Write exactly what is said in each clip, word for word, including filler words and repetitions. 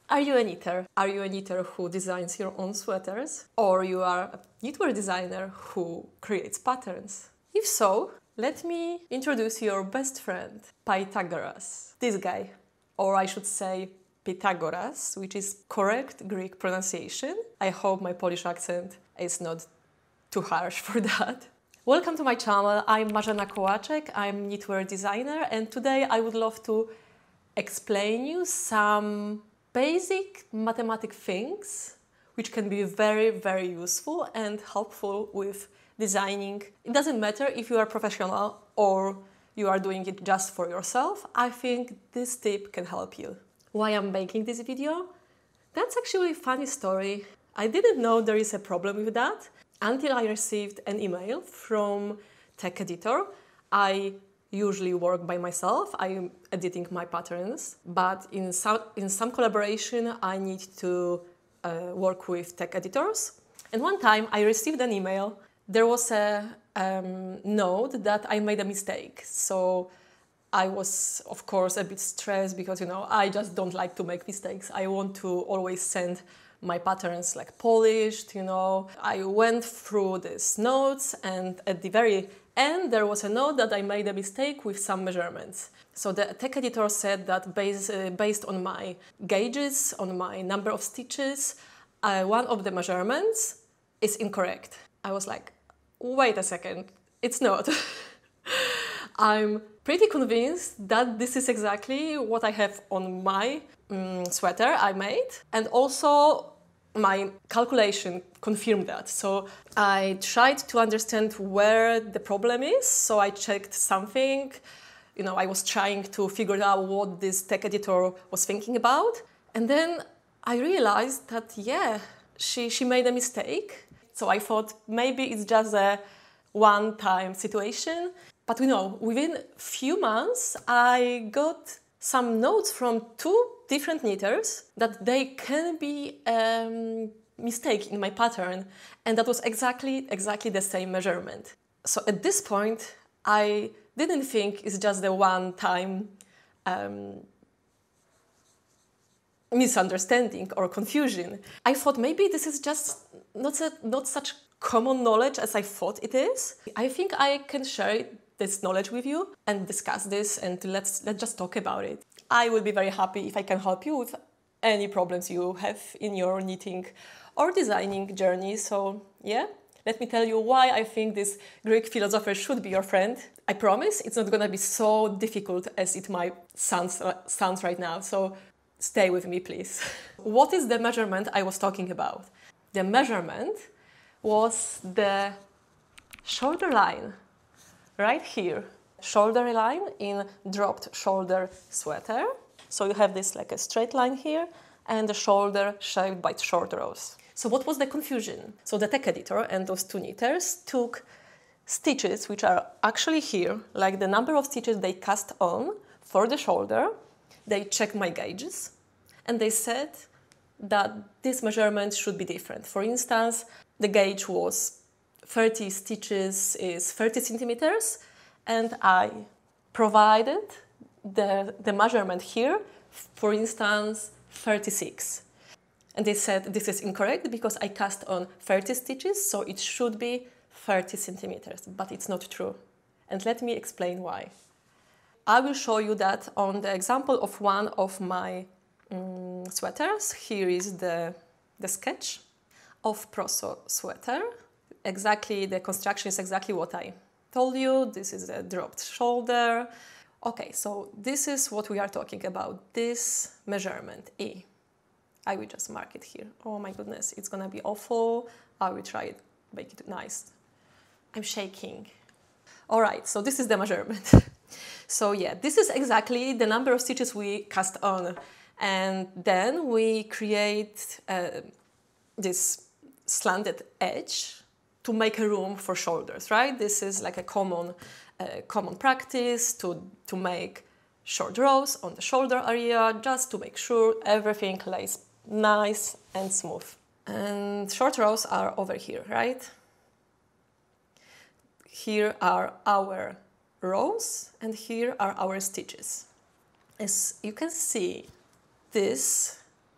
Are you a knitter? Are you a knitter who designs your own sweaters? Or you are a knitwear designer who creates patterns? If so, let me introduce your best friend, Pythagoras. This guy, or I should say Pythagoras, which is correct Greek pronunciation. I hope my Polish accent is not too harsh for that. Welcome to my channel. I'm Marzena Kołaczek, I'm knitwear designer, and today I would love to explain you some basic mathematic things which can be very, very useful and helpful with designing. It doesn't matter if you are professional or you are doing it just for yourself. I think this tip can help you. Why I'm making this video? That's actually a funny story. I didn't know there is a problem with that until I received an email from tech editor. I usually work by myself. I'm editing my patterns, but in some, in some collaboration, I need to uh, work with tech editors. And one time I received an email. There was a um, note that I made a mistake. So I was, of course, a bit stressed because, you know, I just don't like to make mistakes. I want to always send my patterns like polished, you know. I went through these notes, and at the very end there was a note that I made a mistake with some measurements. So the tech editor said that based, uh, based on my gauges, on my number of stitches, uh, one of the measurements is incorrect. I was like, wait a second, it's not. I'm pretty convinced that this is exactly what I have on my um, sweater I made, and also my calculation confirmed that. So I tried to understand where the problem is, so I checked something, you know, I was trying to figure out what this tech editor was thinking about, and then I realized that, yeah, she, she made a mistake. So I thought maybe it's just a one-time situation. But you know, within a few months, I got some notes from two different knitters that they can be a um, mistake in my pattern, and that was exactly, exactly the same measurement. So at this point, I didn't think it's just a one-time um, misunderstanding or confusion. I thought maybe this is just not, a, not such common knowledge as I thought it is. I think I can share this knowledge with you and discuss this, and let's, let's just talk about it. I will be very happy if I can help you with any problems you have in your knitting or designing journey. So yeah, let me tell you why I think this Greek philosopher should be your friend. I promise it's not gonna be so difficult as it might sound, sounds right now. So stay with me, please. What is the measurement I was talking about? The measurement was the shoulder line. Right here, shoulder line in dropped shoulder sweater. So you have this like a straight line here and the shoulder shaped by short rows. So what was the confusion? So the tech editor and those two knitters took stitches which are actually here, like the number of stitches they cast on for the shoulder. They checked my gauges and they said that this measurement should be different. For instance, the gauge was thirty stitches is thirty centimeters, and I provided the, the measurement here, for instance, thirty-six. And they said this is incorrect because I cast on thirty stitches, so it should be thirty centimeters, but it's not true. And let me explain why. I will show you that on the example of one of my um, sweaters. Here is the, the sketch of Proso sweater. Exactly, the construction is exactly what I told you. This is a dropped shoulder. Okay, so this is what we are talking about, this measurement, E. I will just mark it here. Oh my goodness, it's gonna be awful. I will try it, make it nice. I'm shaking. All right, so this is the measurement. So yeah, this is exactly the number of stitches we cast on. And then we create uh, this slanted edge to make a room for shoulders, right? This is like a common, uh, common practice to, to make short rows on the shoulder area, just to make sure everything lays nice and smooth. And short rows are over here, right? Here are our rows and here are our stitches. As you can see, this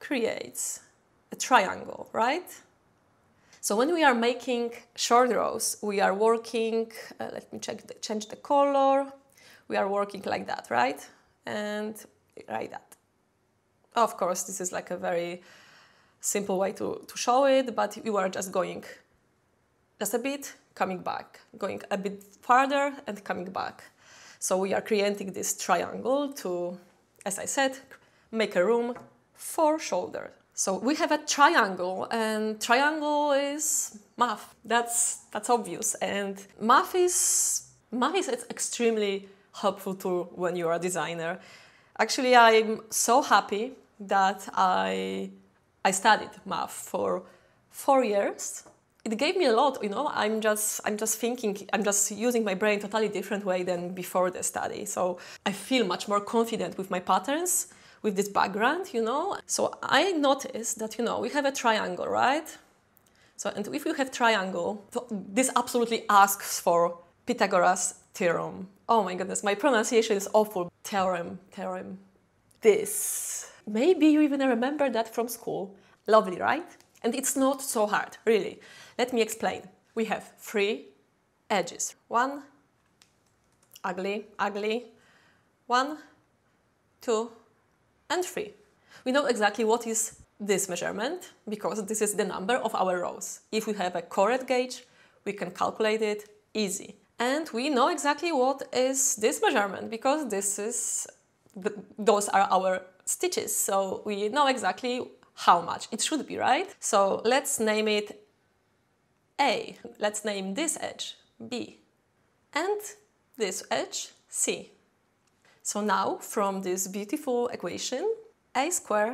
creates a triangle, right? So when we are making short rows, we are working, uh, let me check the, change the color. We are working like that, right? And like that. Of course, this is like a very simple way to, to show it, but you are just going just a bit, coming back, going a bit farther and coming back. So we are creating this triangle to, as I said, make a room for shoulder. So we have a triangle, and triangle is math. That's that's obvious, and math is math is extremely helpful tool when you are a designer. Actually, I'm so happy that I I studied math for four years. It gave me a lot, you know. I'm just I'm just thinking, I'm just using my brain totally different way than before the study. So I feel much more confident with my patterns, with this background, you know. So I noticed that, you know, we have a triangle, right? So, and if you have triangle, this absolutely asks for Pythagoras theorem. Oh my goodness, my pronunciation is awful. Theorem, theorem. This. Maybe you even remember that from school. Lovely, right? And it's not so hard, really. Let me explain. We have three edges. One, ugly, ugly. One, two, and three. We know exactly what is this measurement because this is the number of our rows. If we have a correct gauge, we can calculate it easy. And we know exactly what is this measurement because this is, the, those are our stitches. So we know exactly how much it should be, right? So let's name it A. Let's name this edge B. And this edge C. So now, from this beautiful equation, a square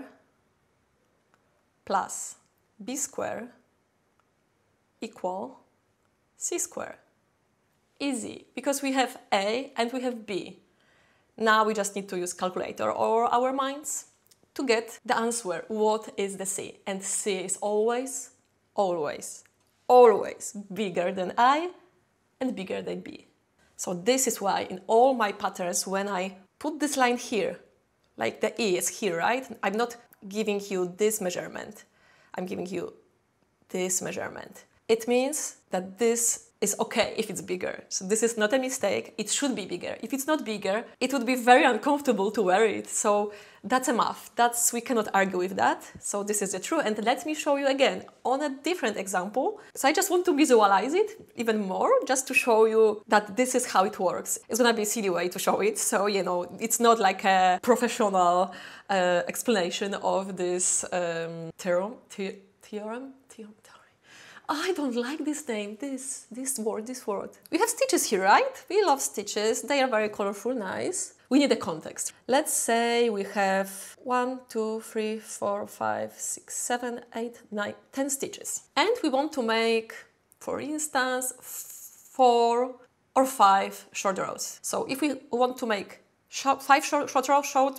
plus b square equal c square. Easy, because we have a and we have b. Now we just need to use calculator or our minds to get the answer, what is the c? And c is always, always, always bigger than I and bigger than b. So this is why in all my patterns, when I put this line here, like the E is here, right? I'm not giving you this measurement. I'm giving you this measurement. It means that this is okay if it's bigger. So this is not a mistake. It should be bigger. If it's not bigger, it would be very uncomfortable to wear it. So that's a math. That's, we cannot argue with that. So this is the truth. And let me show you again on a different example. So I just want to visualize it even more, just to show you that this is how it works. It's gonna be a silly way to show it. So, you know, it's not like a professional uh, explanation of this um, theorem, the theorem, theorem. I don't like this name, this, this word, this word. We have stitches here, right? We love stitches. They are very colorful, nice. We need a context. Let's say we have one, two, three, four, five, six, seven, eight, nine, ten stitches. And we want to make, for instance, four or five short rows. So if we want to make short, five short, short rows, short,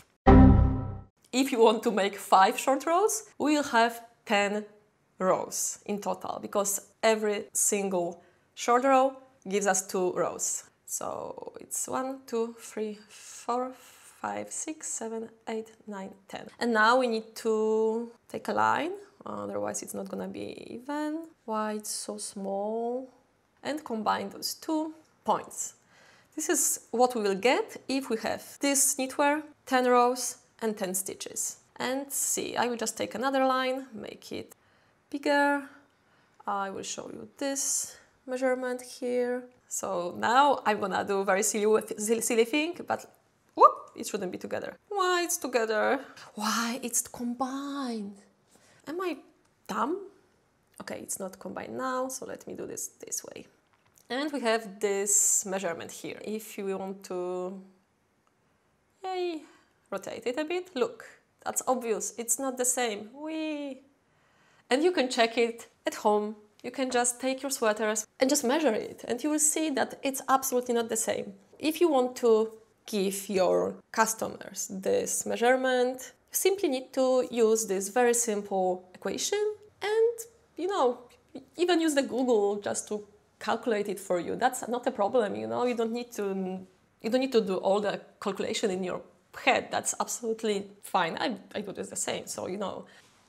if you want to make five short rows, we'll have ten rows in total, because every single short row gives us two rows. So it's one, two, three, four, five, six, seven, eight, nine, ten. And now we need to take a line, otherwise it's not gonna be even. Why it's so small? And combine those two points. This is what we will get if we have this knitwear, ten rows and ten stitches. And see, I will just take another line, make it bigger. I will show you this measurement here. So now I'm gonna do a very silly, silly thing, but whoop, it shouldn't be together. Why it's together? Why it's combined? Am I dumb? Okay, it's not combined now, so let me do this this way. And we have this measurement here. If you want to, yay, rotate it a bit, look, that's obvious, it's not the same. Whee! And you can check it at home. You can just take your sweaters and just measure it, and you will see that it's absolutely not the same. If you want to give your customers this measurement, you simply need to use this very simple equation and, you know, even use the Google just to calculate it for you. That's not a problem, you know. You don't need to, you don't need to do all the calculation in your head, that's absolutely fine. I, I do this the same, so you know.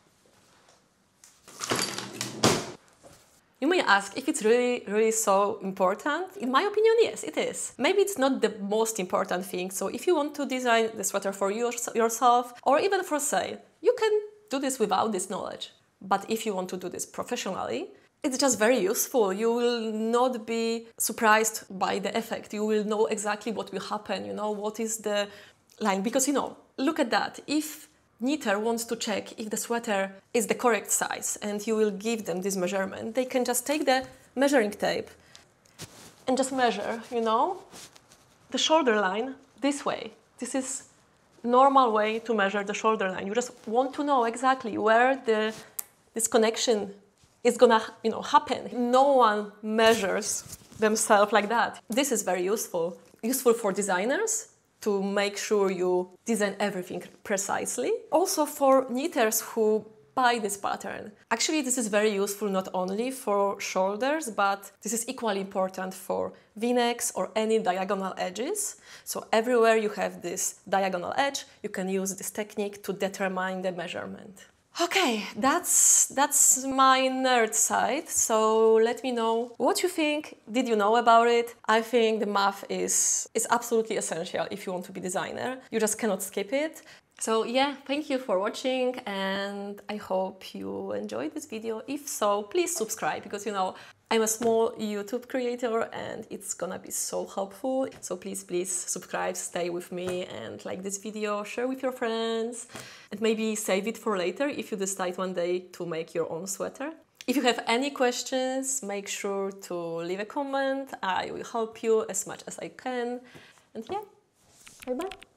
You may ask if it's really, really so important. In my opinion, yes, it is. Maybe it's not the most important thing. So if you want to design the sweater for your, yourself or even for sale, you can do this without this knowledge. But if you want to do this professionally, it's just very useful. You will not be surprised by the effect. You will know exactly what will happen, you know, what is the line. Because, you know, look at that. If knitter wants to check if the sweater is the correct size and you will give them this measurement, they can just take the measuring tape and just measure, you know, the shoulder line this way. This is normal way to measure the shoulder line. You just want to know exactly where the this connection is gonna, you know, happen. No one measures themselves like that. This is very useful. Useful for designers to make sure you design everything precisely. Also for knitters who buy this pattern. Actually, this is very useful not only for shoulders, but this is equally important for V-necks or any diagonal edges. So everywhere you have this diagonal edge, you can use this technique to determine the measurement. Okay, that's that's my nerd side, so let me know what you think. Did you know about it? I think the math is, is absolutely essential if you want to be a designer. You just cannot skip it. So yeah, thank you for watching and I hope you enjoyed this video. If so, please subscribe because, you know, I'm a small YouTube creator and it's gonna be so helpful. So please, please subscribe, stay with me and like this video, share with your friends and maybe save it for later if you decide one day to make your own sweater. If you have any questions, make sure to leave a comment. I will help you as much as I can. And yeah, bye bye.